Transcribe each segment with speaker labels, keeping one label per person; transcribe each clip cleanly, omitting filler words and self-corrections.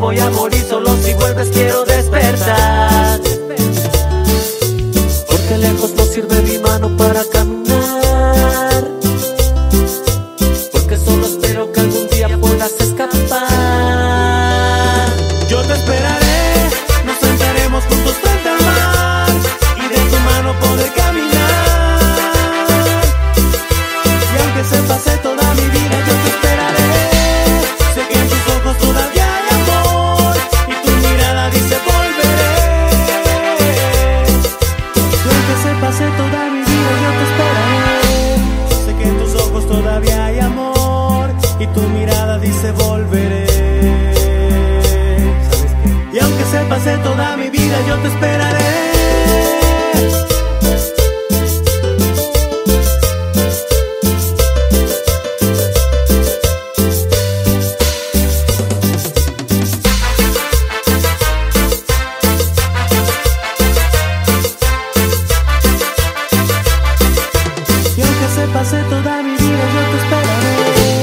Speaker 1: voy a morir, solo si vuelves quiero despertar. Porque lejos no sirve mi mano para caminar, porque solo espero que algún día puedas escapar. Yo te esperaré, nos sentaremos juntos frente al mar y de tu mano poder caminar. Y aunque se pase toda mi vida, yo te esperaré. Sé que en tus ojos todavía hay amor y tu mirada dice volveré. Y aunque se pase toda mi vida, yo te esperaré. Sé que en tus ojos todavía hay amor y tu mirada dice volveré. Y aunque se pase toda mi vida, yo te esperaré. Y aunque se pase toda mi vida, yo te esperaré.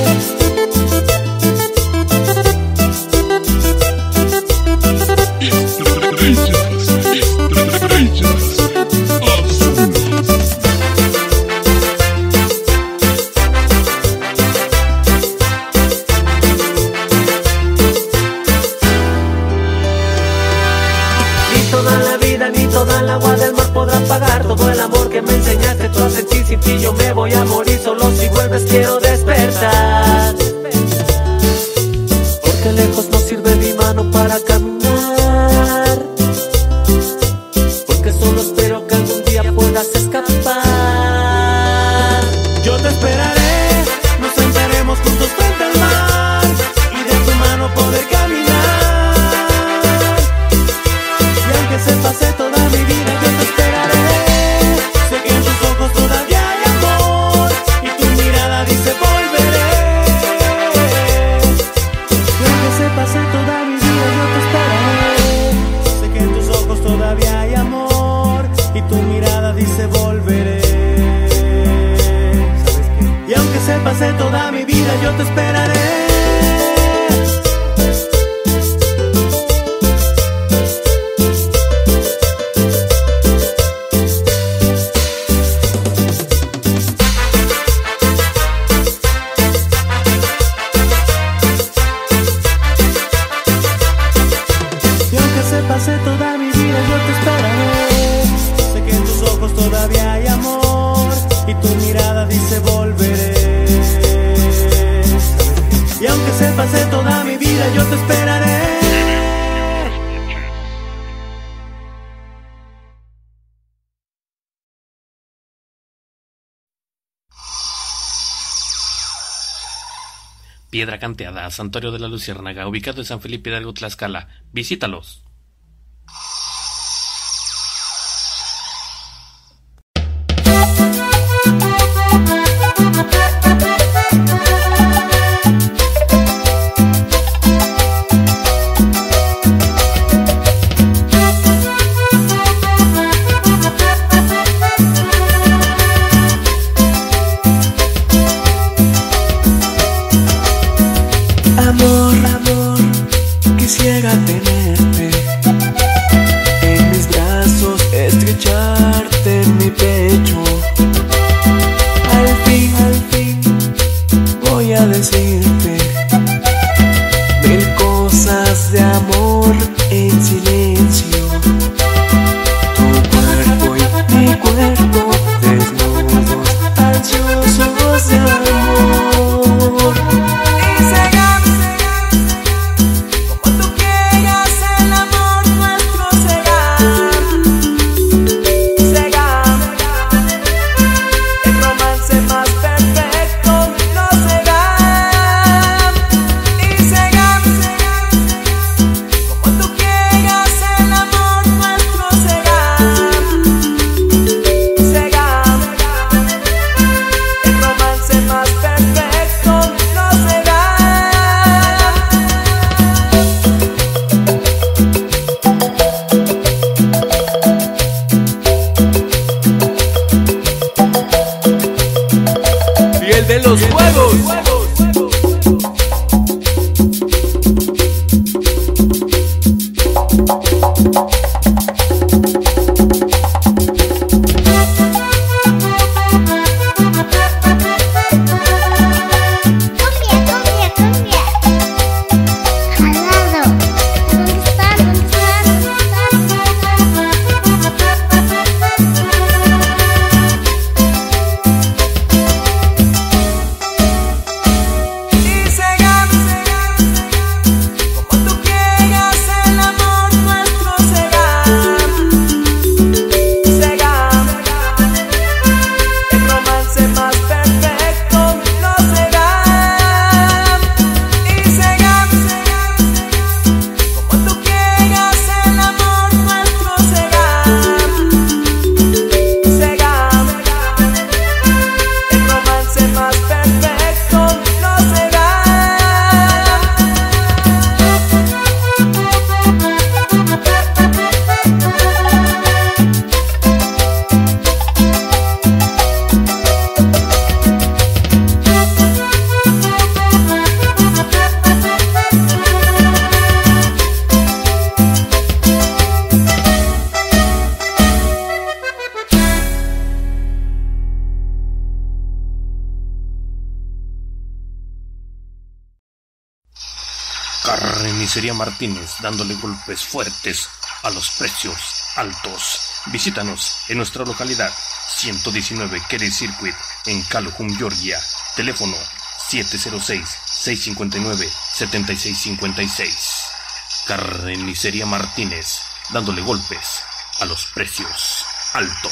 Speaker 1: Ni toda la vida ni toda el agua del mar podrá pagar todo el amor que me enseñaste tú a sentir. Sin ti yo me voy a morir, solo si vuelves quiero despertar. Porque lejos no sirve mi mano para caminar, porque solo espero que algún día puedas escapar. Yo te esperaré, nos sentaremos juntos frente al mar y de tu mano poder caminar. Y aunque se pase toda mi vida, yo te esperaré. Sé que en tus ojos todavía hay amor y tu mirada dice volveré. Y aunque se pase toda mi vida, yo te esperaré. Sé que en tus ojos todavía hay amor y tu mirada dice volveré. Y aunque se pase toda mi vida, yo te esperaré. Y aunque se pase toda mi vida, yo te esperaré. Sé que en tus ojos todavía hay amor y tu mirada dice volveré. Y aunque se pase toda mi vida, yo te esperaré.
Speaker 2: Piedra Canteada, Santuario de la Luciérnaga, ubicado en San Felipe Hidalgo, Tlaxcala. Visítalos.
Speaker 3: Amor, amor, quisiera tenerte
Speaker 2: Carnicería Martínez, dándole golpes fuertes a los precios altos. Visítanos en nuestra localidad 119 Kelly Circuit en Calhoun, Georgia. Teléfono 706-659-7656. Carnicería Martínez, dándole golpes a los precios altos.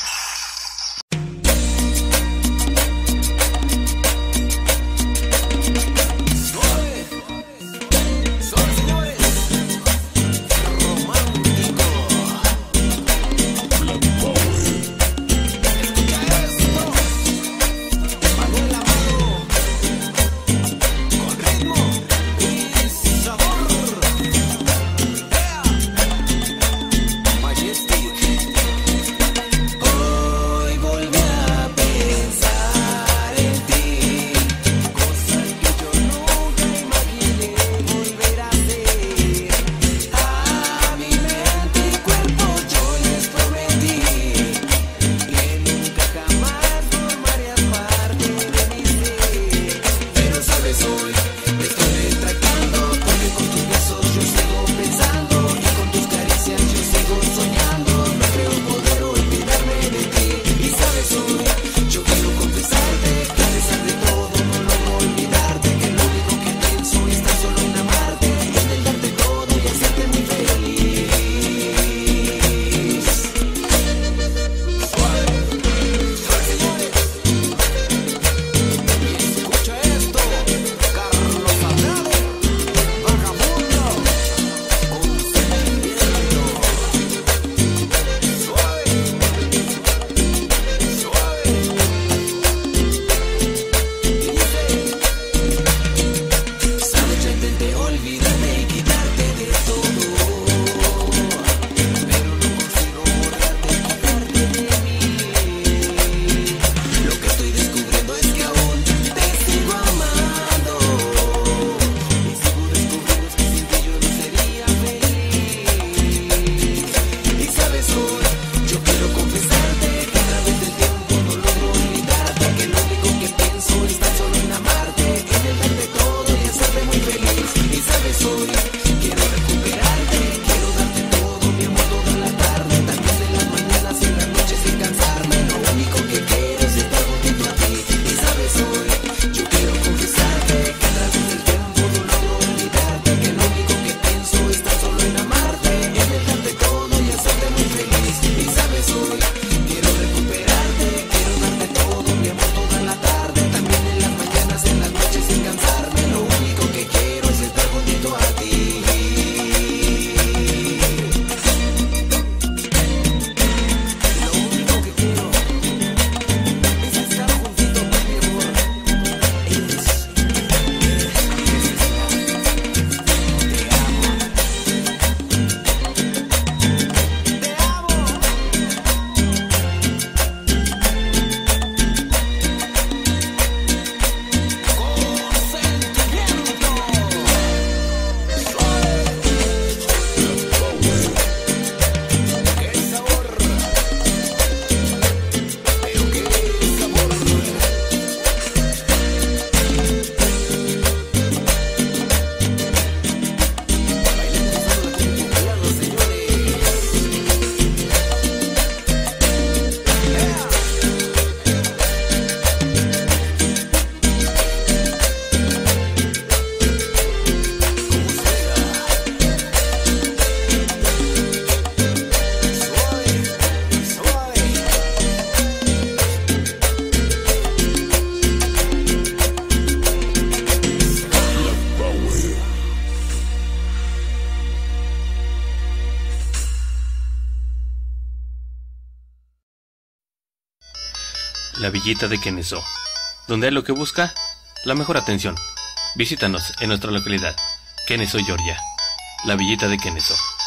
Speaker 2: La Villita de Kennesaw, donde hay lo que busca, la mejor atención. Visítanos en nuestra localidad, Kennesaw, Georgia. La Villita de Kennesaw.